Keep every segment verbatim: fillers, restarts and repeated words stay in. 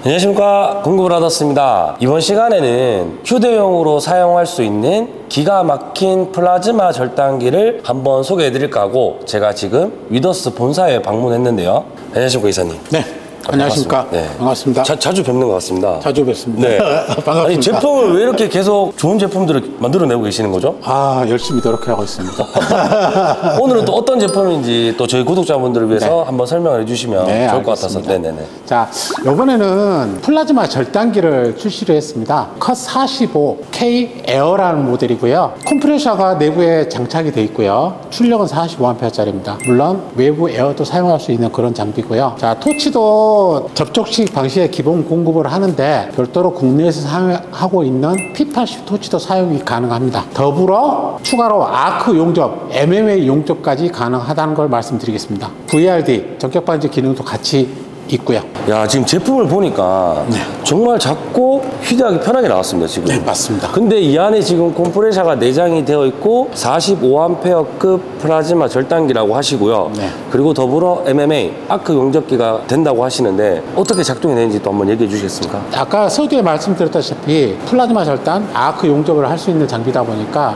안녕하십니까, 공구브라더스입니다. 이번 시간에는 휴대용으로 사용할 수 있는 기가 막힌 플라즈마 절단기를 한번 소개해 드릴까 하고 제가 지금 위더스 본사에 방문했는데요. 안녕하십니까, 이사님. 네. 안녕하십니까. 네. 반갑습니다. 자, 자주 뵙는 것 같습니다. 자주 뵙습니다. 네. 반갑습니다. 아니, 제품을 왜 이렇게 계속 좋은 제품들을 만들어내고 계시는 거죠? 아, 열심히 노력하고 있습니다. 오늘은 또 어떤 제품인지 또 저희 구독자분들을 위해서 네. 한번 설명을 해주시면 네, 좋을 것 같아서. 네네네. 자, 이번에는 플라즈마 절단기를 출시를 했습니다. 컷 사십오 K 에어라는 모델이고요. 컴프레셔가 내부에 장착이 되어 있고요. 출력은 사십오 암페어짜리입니다. 물론 외부 에어도 사용할 수 있는 그런 장비고요. 자, 토치도 접촉식 방식의 기본 공급을 하는데 별도로 국내에서 사용하고 있는 피 팔십 토치도 사용이 가능합니다. 더불어 추가로 아크 용접, 엠엠에이 용접까지 가능하다는 걸 말씀드리겠습니다. 브이알디, 전격 반지 기능도 같이 있고요. 야, 지금 제품을 보니까 네. 정말 작고 휴대하기 편하게 나왔습니다, 지금. 네, 맞습니다. 근데 이 안에 지금 컴프레셔가 내장이 되어 있고 사십오 암페어급 플라즈마 절단기라고 하시고요. 네. 그리고 더불어 엠엠에이, 아크 용접기가 된다고 하시는데 어떻게 작동이 되는지 또 한번 얘기해 주시겠습니까? 아까 서두에 말씀드렸다시피 플라즈마 절단, 아크 용접을 할 수 있는 장비다 보니까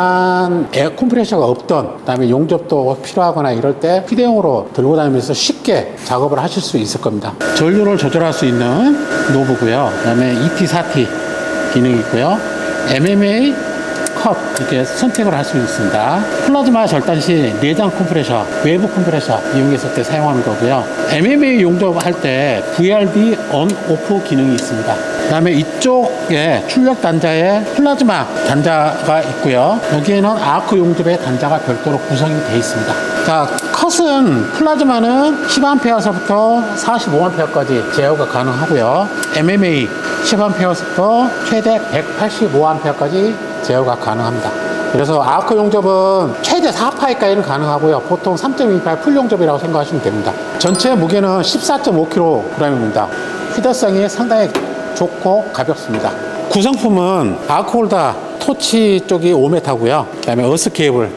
일반 에어 컴프레셔가 없던, 그다음에 용접도 필요하거나 이럴 때 휴대용으로 들고 다니면서 쉽게 작업을 하실 수 있을 겁니다. 전류를 조절할 수 있는 노브고요. 그다음에 이티, 사티 기능이 있고요. 엠엠에이 컷 이렇게 선택을 할 수 있습니다. 플라즈마 절단 시 내장 컴프레셔, 외부 컴프레셔 이용했을 때 사용하는 거고요. 엠엠에이 용접할 때 브이알디 ON, OFF 기능이 있습니다. 그 다음에 이쪽에 출력 단자에 플라즈마 단자가 있고요. 여기에는 아크 용접의 단자가 별도로 구성이 되어 있습니다. 자, 컷은 플라즈마는 십 암페어서부터 사십오 암페어까지 제어가 가능하고요. 엠엠에이 십 암페어서부터 최대 백팔십오 암페어까지 제어가 가능합니다. 그래서 아크 용접은 최대 사 파이까지는 가능하고요. 보통 삼 점 이팔 풀 용접이라고 생각하시면 됩니다. 전체 무게는 십사 점 오 킬로그램입니다. 휴대성이 상당히 좋고 가볍습니다. 구성품은 아크 홀더 토치 쪽이 오 미터고요. 그 다음에 어스 케이블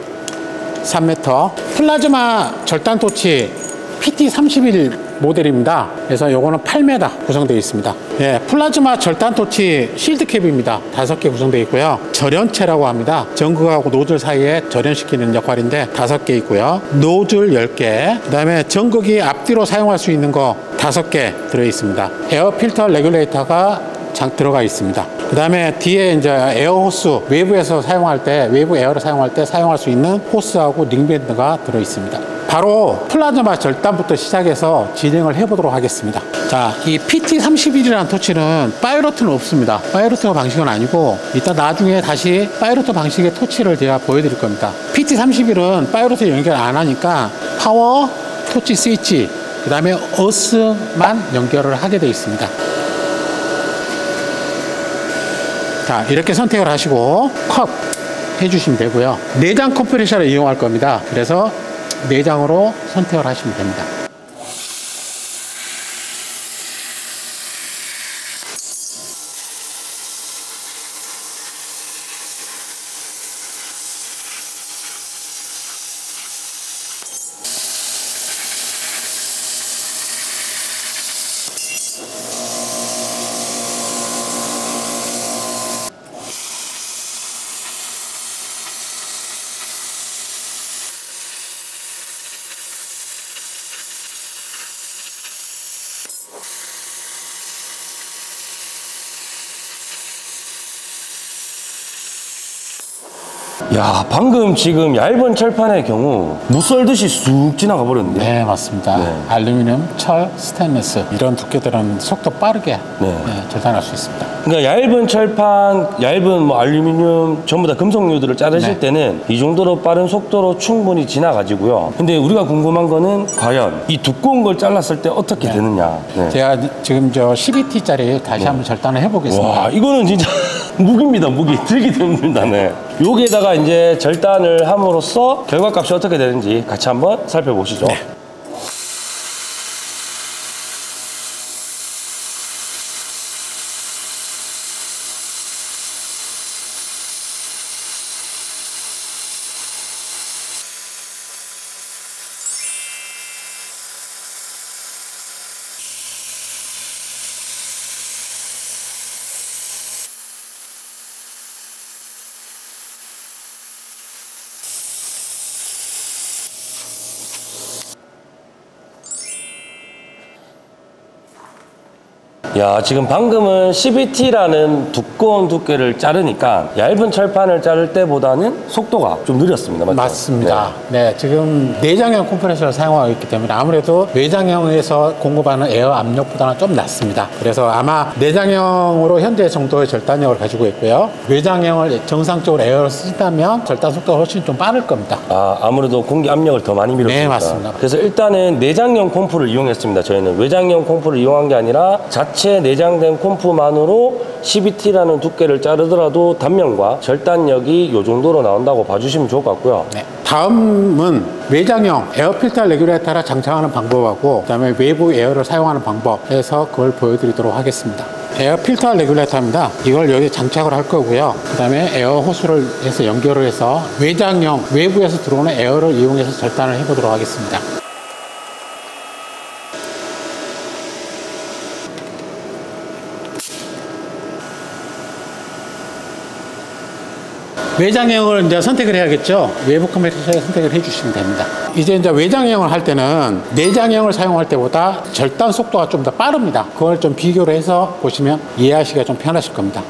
삼 미터, 플라즈마 절단 토치 피티 삼십일 모델입니다. 그래서 요거는 팔 미터 구성되어 있습니다. 예, 플라즈마 절단 토치 실드 캡입니다. 다섯 개 구성되어 있고요. 절연체라고 합니다. 전극하고 노즐 사이에 절연시키는 역할인데 다섯 개 있고요. 노즐 열 개, 그 다음에 전극이 앞뒤로 사용할 수 있는 거 다섯 개 들어 있습니다. 에어 필터 레귤레이터가 장 들어가 있습니다. 그 다음에 뒤에 이제 에어 호스, 외부에서 사용할 때, 외부 에어를 사용할 때 사용할 수 있는 호스하고 링밴드가 들어 있습니다. 바로 플라즈마 절단부터 시작해서 진행을 해보도록 하겠습니다. 자, 이 피티 삼십일이라는 토치는 파이로트는 없습니다. 파이로트 방식은 아니고 이따 나중에 다시 파이로트 방식의 토치를 제가 보여드릴 겁니다. 피티 삼십일은 파이로트 연결 안 하니까 파워, 토치 스위치, 그 다음에 어스만 연결을 하게 되어 있습니다. 자, 이렇게 선택을 하시고 컷 해주시면 되고요. 내장 컴프레셔를 이용할 겁니다. 그래서 내장으로 선택을 하시면 됩니다. 야, 방금 지금 얇은 철판의 경우 무썰듯이 쑥 지나가 버렸는데. 네, 맞습니다. 네. 알루미늄, 철, 스테인리스 이런 두께들은 속도 빠르게 네. 네, 절단할 수 있습니다. 그러니까 얇은 철판, 얇은 뭐 알루미늄 전부 다 금속류들을 자르실 네. 때는 이 정도로 빠른 속도로 충분히 지나가지고요. 근데 우리가 궁금한 거는 과연 이 두꺼운 걸 잘랐을 때 어떻게 네. 되느냐. 네. 제가 지금 저 십이 티짜리 다시 네. 한번 절단을 해보겠습니다. 와, 이거는 진짜 무기입니다, 무기. 들기도 힘들다. 네. 여기에다가 이제 절단을 함으로써 결과값이 어떻게 되는지 같이 한번 살펴보시죠. 네. 야, 지금 방금은 씨비티라는 두꺼운 두께를 자르니까 얇은 철판을 자를 때보다는 속도가 좀 느렸습니다. 맞죠? 맞습니다. 네. 네, 지금 내장형 컴프레셔를 사용하고 있기 때문에 아무래도 외장형에서 공급하는 에어 압력보다는 좀 낮습니다. 그래서 아마 내장형으로 현재 정도의 절단력을 가지고 있고요. 외장형을 정상적으로 에어를 쓰다면 절단 속도가 훨씬 좀 빠를 겁니다. 아, 아무래도 공기 압력을 더 많이 밀었습니다. 네, 맞습니다. 그래서 일단은 내장형 콤프를 이용했습니다. 저희는 외장형 콤프를 이용한 게 아니라 자체 내장된 콤프만으로 씨비티라는 두께를 자르더라도 단면과 절단력이 이 정도로 나온다고 봐주시면 좋을 것 같고요. 네. 다음은 외장형 에어필터 레귤레이터를 장착하는 방법하고 그다음에 외부 에어를 사용하는 방법에서 그걸 보여드리도록 하겠습니다. 에어필터 레귤레이터입니다. 이걸 여기 장착을 할 거고요. 그 다음에 에어 호스를 해서 연결을 해서 외장형 외부에서 들어오는 에어를 이용해서 절단을 해보도록 하겠습니다. 외장형을 이제 선택을 해야겠죠. 외부 컴프레셔에 선택을 해주시면 됩니다. 이제 이제 외장형을 할 때는 내장형을 사용할 때보다 절단 속도가 좀 더 빠릅니다. 그걸 좀 비교를 해서 보시면 이해하시기가 좀 편하실 겁니다.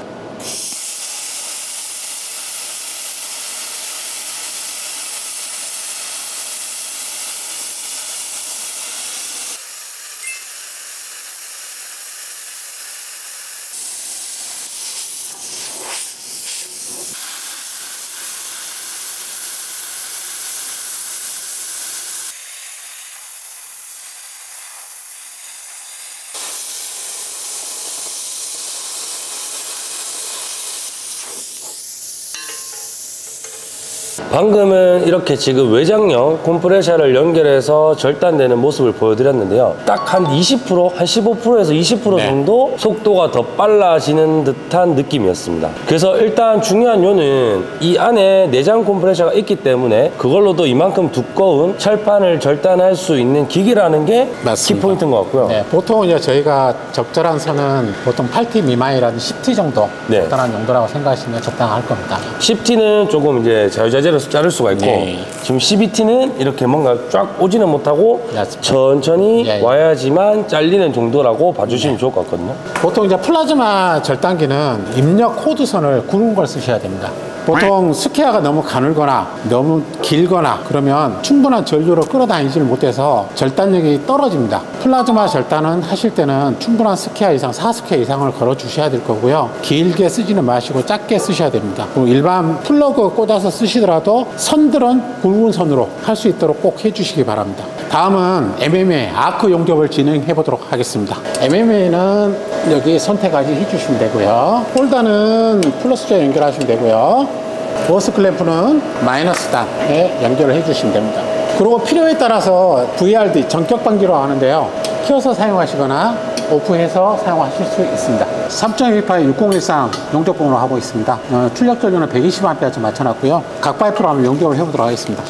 방금은 이렇게 지금 외장형 콤프레셔를 연결해서 절단되는 모습을 보여드렸는데요. 딱 한 이십 퍼센트, 한 십오 퍼센트에서 이십 퍼센트 네. 정도 속도가 더 빨라지는 듯한 느낌이었습니다. 그래서 일단 중요한 요는 이 안에 내장 콤프레셔가 있기 때문에 그걸로도 이만큼 두꺼운 철판을 절단할 수 있는 기기라는 게 맞습니다. 키포인트인 것 같고요. 네, 보통 이제 저희가 적절한 선은 보통 팔 티 미만이라는 십 티 정도 네. 적당한 용도라고 생각하시면 적당할 겁니다. 십 티는 조금 이제 자유자재로 자를 수가 있고 네. 지금 씨비티는 이렇게 뭔가 쫙 오지는 못하고 맞습니다. 천천히 예, 예. 와야지만 잘리는 정도라고 봐주시면 좋을 것 같거든요. 보통 이제 플라즈마 절단기는 입력 코드선을 굵은 걸 쓰셔야 됩니다. 보통 스퀘어가 너무 가늘거나 너무 길거나 그러면 충분한 전류로 끌어다니지를 못해서 절단력이 떨어집니다. 플라즈마 절단은 하실 때는 충분한 스퀘어 이상, 사 스퀘어 이상을 걸어 주셔야 될 거고요. 길게 쓰지는 마시고 짧게 쓰셔야 됩니다. 그리고 일반 플러그 꽂아서 쓰시더라도 선들은 굵은 선으로 할 수 있도록 꼭 해주시기 바랍니다. 다음은 엠엠에이 아크 용접을 진행해 보도록 하겠습니다. 엠엠에이는 여기 선택까지 해주시면 되고요. 홀더는 플러스조 연결하시면 되고요. 버스 클램프는 마이너스 단에 연결을 해주시면 됩니다. 그리고 필요에 따라서 브이알디 전격 방지로 하는데요. 켜서 사용하시거나 오프해서 사용하실 수 있습니다. 삼 점 일 파이 육공일삼 용접봉으로 하고 있습니다. 어, 출력 전류는 백이십 암페어쯤 맞춰놨고요. 각 파이프로 한번 용접을 해보도록 하겠습니다.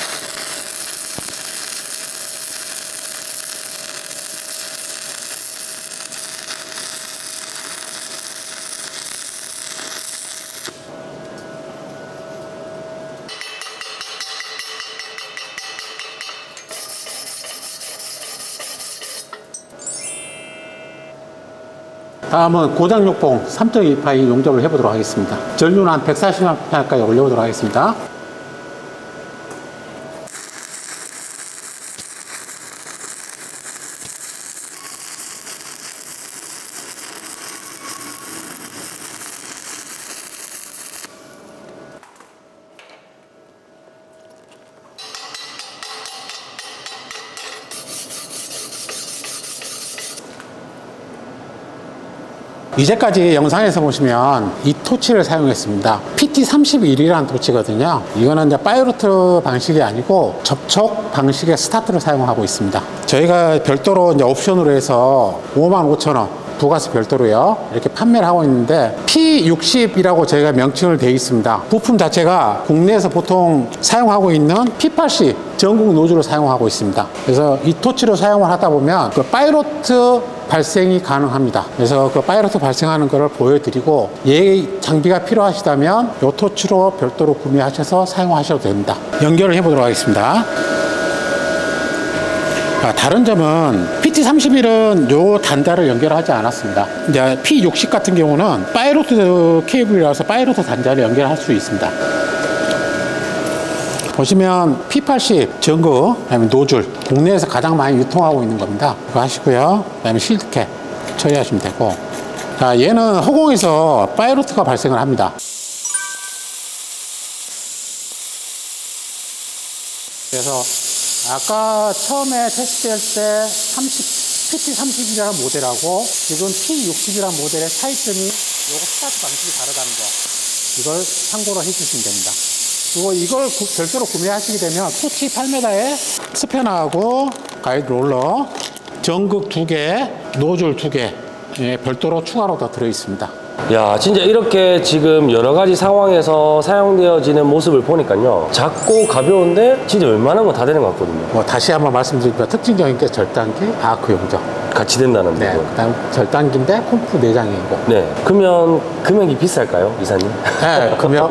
다음은 고장육봉 삼 점 이 파이 용접을 해보도록 하겠습니다. 전류는 한 백사십 암페어까지 올려보도록 하겠습니다. 이제까지 영상에서 보시면 이 토치를 사용했습니다. 피티 삼십일이라는 토치거든요. 이거는 이제 파이로트 방식이 아니고 접촉 방식의 스타트를 사용하고 있습니다. 저희가 별도로 이제 옵션으로 해서 오만 오천 원 부가세 별도로요 이렇게 판매를 하고 있는데 피 육십이라고 저희가 명칭을 되어 있습니다. 부품 자체가 국내에서 보통 사용하고 있는 피 팔십 전국 노즐을 사용하고 있습니다. 그래서 이 토치로 사용을 하다 보면 그 파이로트 발생이 가능합니다. 그래서 그 파이로트 발생하는 것을 보여드리고 예 장비가 필요하시다면 이 토치로 별도로 구매하셔서 사용하셔도 됩니다. 연결을 해보도록 하겠습니다. 아, 다른 점은 피티 삼십일은 요 단자를 연결하지 않았습니다. 이제 피 육십 같은 경우는 파이로트 케이블이라서 파이로트 단자를 연결할 수 있습니다. 보시면 피 팔십 전구, 그다음에 노즐, 국내에서 가장 많이 유통하고 있는 겁니다. 그거 하시고요. 그다음에 실드캡 처리하시면 되고, 자, 얘는 허공에서 파이로트가 발생을 합니다. 그래서 아까 처음에 테스트할 때 삼십, 피티 삼십이라는 모델하고 지금 피 육십이라는 모델의 차이점이 요거 스타트 방식이 다르다는 거, 이걸 참고로 해주시면 됩니다. 그리고 이걸 구, 별도로 구매하시게 되면 토치 팔 미터에 스패너하고 가이드 롤러, 전극 두 개, 노즐 두 개, 예, 별도로 추가로 더 들어있습니다. 야, 진짜 이렇게 지금 여러 가지 상황에서 사용되어지는 모습을 보니까요, 작고 가벼운데 진짜 웬만한 건 다 되는 것 같거든요. 뭐 다시 한번 말씀드리면 특징적인 게 절단기, 아크 용접. 같이 된다는 네, 부분. 그다음 절단기인데 콤프 내장이고. 네. 그러면 금액이 비쌀까요, 이사님? 네, 금액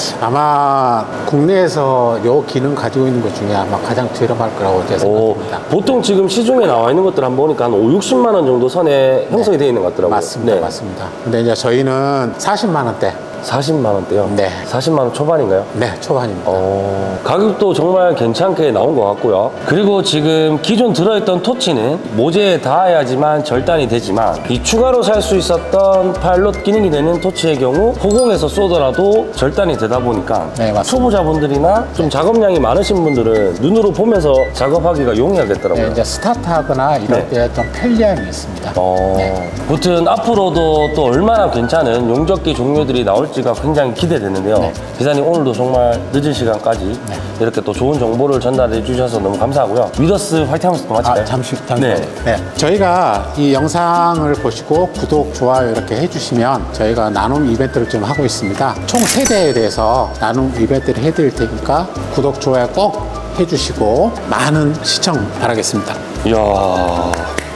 아마 국내에서 요 기능 가지고 있는 것 중에 아마 가장 저렴할 거라고 제 오, 생각합니다. 보통 지금 시중에 나와 있는 것들 한번 보니까 한 오, 육십만 원 정도 선에 형성이 되어 있는 것 같더라고요. 맞습니다, 네. 맞습니다. 근데 이제 저희는 사십만 원대. 사십만 원대요? 네. 사십만 원 초반인가요? 네, 초반입니다. 어, 가격도 정말 괜찮게 나온 것 같고요. 그리고 지금 기존 들어있던 토치는 모재에 닿아야지만 절단이 되지만, 이 추가로 살 수 있었던 파일럿 기능이 되는 토치의 경우 허공에서 쏘더라도 절단이 되다 보니까 네, 맞습니다. 초보자분들이나 좀 작업량이 많으신 분들은 눈으로 보면서 작업하기가 용이하겠더라고요. 네, 이제 스타트하거나 이럴 네. 때 좀 편리함이 있습니다. 어, 네. 무튼 앞으로도 또 얼마나 괜찮은 용접기 종류들이 나올지가 굉장히 기대되는데요. 네. 기사님 오늘도 정말 늦은 시간까지 네. 이렇게 또 좋은 정보를 전달해 주셔서 너무 감사하고요. 위더스 화이팅 하면서 또 마칠까요? 아, 잠시, 잠시. 네. 네. 저희가 이 영상을 보시고 구독, 좋아요 이렇게 해주시면 저희가 나눔 이벤트를 좀 하고 있습니다. 총 세 대에 대해서 나눔 이벤트를 해드릴 테니까 구독, 좋아요 꼭 해주시고 많은 시청 바라겠습니다. 이야.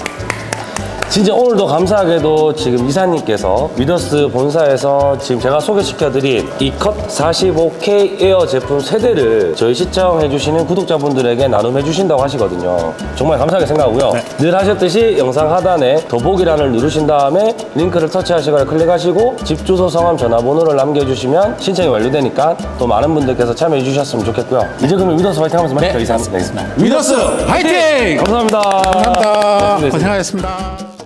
진짜 오늘도 감사하게도 지금 이사님께서 위더스 본사에서 지금 제가 소개시켜드린 이 컷 사십오 케이 에어 제품 세대를 저희 시청해주시는 구독자분들에게 나눔해주신다고 하시거든요. 정말 감사하게 생각하고요. 네. 늘 하셨듯이 영상 하단에 더보기란을 누르신 다음에 링크를 터치하시거나 클릭하시고 집 주소, 성함, 전화번호를 남겨주시면 신청이 완료되니까 또 많은 분들께서 참여해주셨으면 좋겠고요. 이제 그러면 위더스 화이팅 하면서 마치죠, 네, 이사님. 맞습니다. 위더스 화이팅! 감사합니다. 감사합니다. 네, 고생하셨습니다.